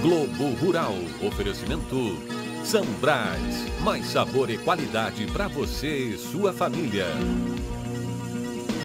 Globo Rural. Oferecimento Sambras. Mais sabor e qualidade para você e sua família.